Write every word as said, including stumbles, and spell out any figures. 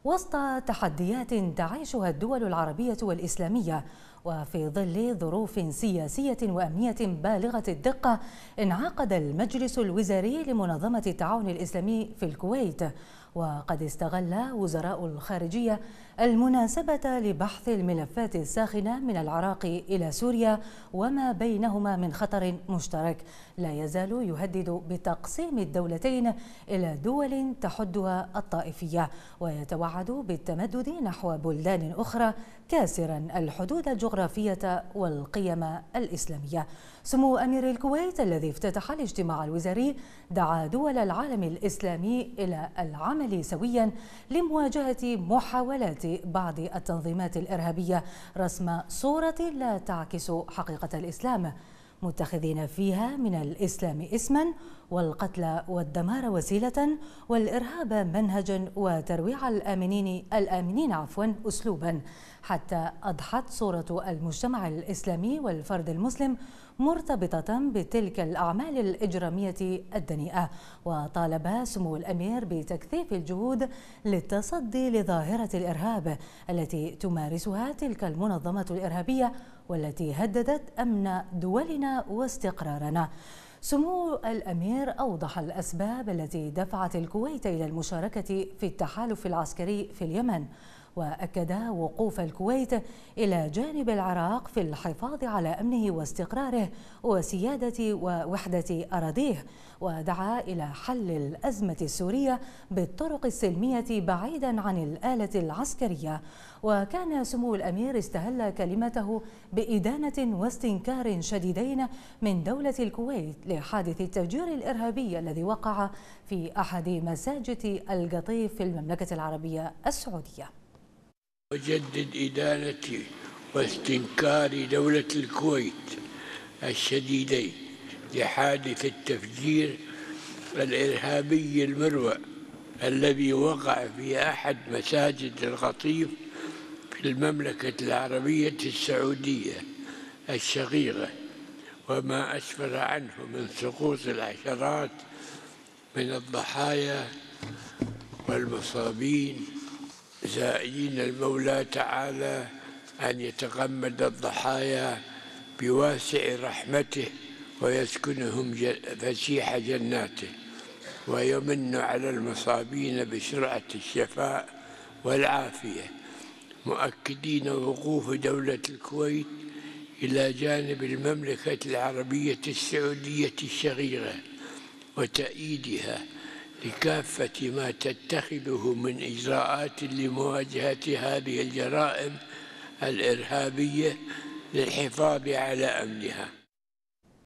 وسط تحديات تعيشها الدول العربية والإسلامية وفي ظل ظروف سياسية وأمنية بالغة الدقة، انعقد المجلس الوزاري لمنظمة التعاون الإسلامي في الكويت، وقد استغل وزراء الخارجية المناسبة لبحث الملفات الساخنة من العراق إلى سوريا وما بينهما من خطر مشترك لا يزال يهدد بتقسيم الدولتين إلى دول تحدها الطائفية، ويتوعد بالتمدد نحو بلدان أخرى كاسرا الحدود الجغرافية والقيم الإسلامية. سمو أمير الكويت الذي افتتح الاجتماع الوزاري دعا دول العالم الإسلامي إلى العمل سويا لمواجهة محاولات بعض التنظيمات الإرهابية رسم صورة لا تعكس حقيقة الإسلام، متخذين فيها من الإسلام اسما والقتل والدمار وسيلة والإرهاب منهجا وترويع الآمنين الآمنين عفوا أسلوبا، حتى أضحت صورة المجتمع الإسلامي والفرد المسلم مرتبطة بتلك الأعمال الإجرامية الدنيئة. وطالب سمو الأمير بتكثيف الجهود للتصدي لظاهرة الإرهاب التي تمارسها تلك المنظمات الإرهابية والتي هددت أمن دولنا واستقرارنا. سمو الأمير أوضح الأسباب التي دفعت الكويت إلى المشاركة في التحالف العسكري في اليمن، وأكد وقوف الكويت إلى جانب العراق في الحفاظ على أمنه واستقراره وسيادة ووحدة أراضيه، ودعا إلى حل الأزمة السورية بالطرق السلمية بعيدا عن الآلة العسكرية. وكان سمو الأمير استهل كلمته بإدانة واستنكار شديدين من دولة الكويت لحادث التفجير الإرهابي الذي وقع في أحد مساجد القطيف في المملكة العربية السعودية. أجدد إدانتي واستنكار دولة الكويت الشديدين لحادث التفجير الإرهابي المروع الذي وقع في أحد مساجد القطيف في المملكة العربية السعودية الشقيقة، وما أسفر عنه من سقوط العشرات من الضحايا والمصابين، زائرين المولى تعالى أن يتغمد الضحايا بواسع رحمته ويسكنهم فسيح جناته، ويمن على المصابين بسرعة الشفاء والعافية، مؤكدين وقوف دولة الكويت إلى جانب المملكة العربية السعودية الشقيقة وتأييدها لكافة ما تتخذه من إجراءات لمواجهة هذه الجرائم الإرهابية للحفاظ على أمنها.